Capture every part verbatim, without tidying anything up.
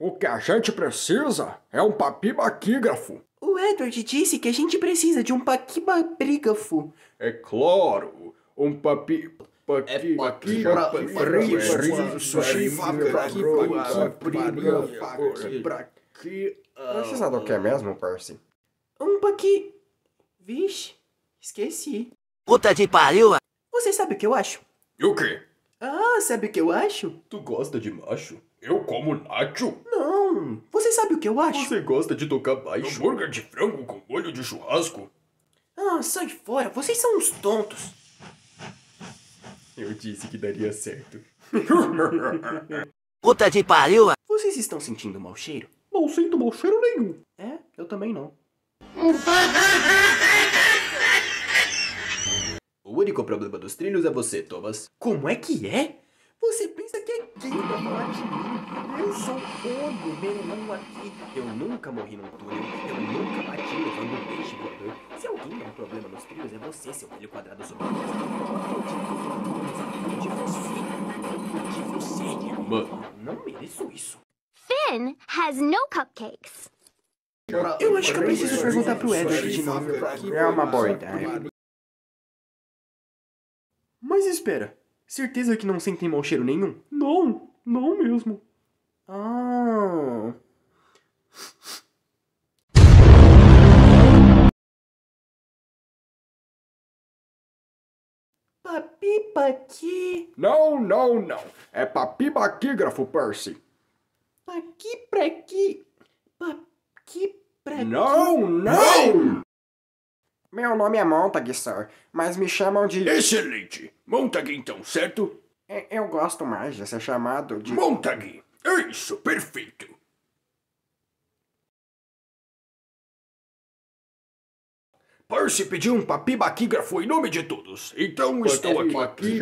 O que a gente precisa é um papibaquígrafo. O Edward disse que a gente precisa de um paquibabrígrafo. É claro, um papi... Paqui... Paqui... Precisa do que mesmo, Percy? Um paqui... Vixe, esqueci. Puta de pariu! Você sabe o que eu acho? E o quê? Ah, sabe o que eu acho? Tu gosta de macho? Eu como nacho? Não, você sabe o que eu acho? Você gosta de tocar baixo? Hambúrguer de frango com molho de churrasco? Ah, sai fora, vocês são uns tontos. Eu disse que daria certo. Puta de pariu! Vocês estão sentindo mau cheiro? Não sinto mau cheiro nenhum. É, eu também não. O único problema dos trilhos é você, Thomas. Como é que é? Você pensa que é quem pra falar de mim? Eu sou o número um aqui. Eu nunca morri num túnel. Eu nunca bati levando um peixe voador. Se alguém dá um problema nos trilhos, é você, seu velho quadrado sobre o de você. De você. Mano. Não mereço isso. Finn has no cupcakes. Eu acho que eu preciso perguntar pro Edward de novo. É uma boa ideia. Mas espera, certeza que não sentem mau cheiro nenhum? Não, não mesmo. Ah... Papi-paqui... Não, não, não. É papibaquígrafo, Percy. Paqui-praqui... Paqui-praqui... Não, não! Meu nome é Montag, sir, mas me chamam de... Excelente. Montag então, certo? Eu gosto mais de ser chamado de... Montag. Isso, perfeito. Percy pediu um papibaquígrafo em nome de todos. Então estou aqui.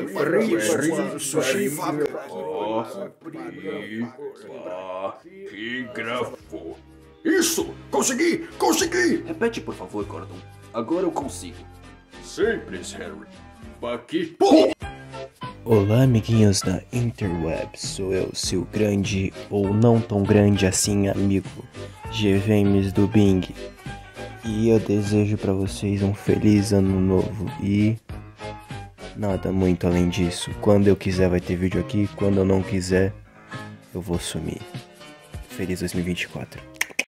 Papibaquígrafo. Isso! Consegui! Consegui! Repete, por favor, Gordon. Agora eu consigo. Simples, Harry. Paqui... Olá, amiguinhos da Interweb, sou eu, seu grande ou não tão grande assim amigo G V Ms do Bing. E eu desejo pra vocês um feliz ano novo e nada muito além disso. Quando eu quiser vai ter vídeo aqui, quando eu não quiser eu vou sumir. Feliz dois mil e vinte e quatro.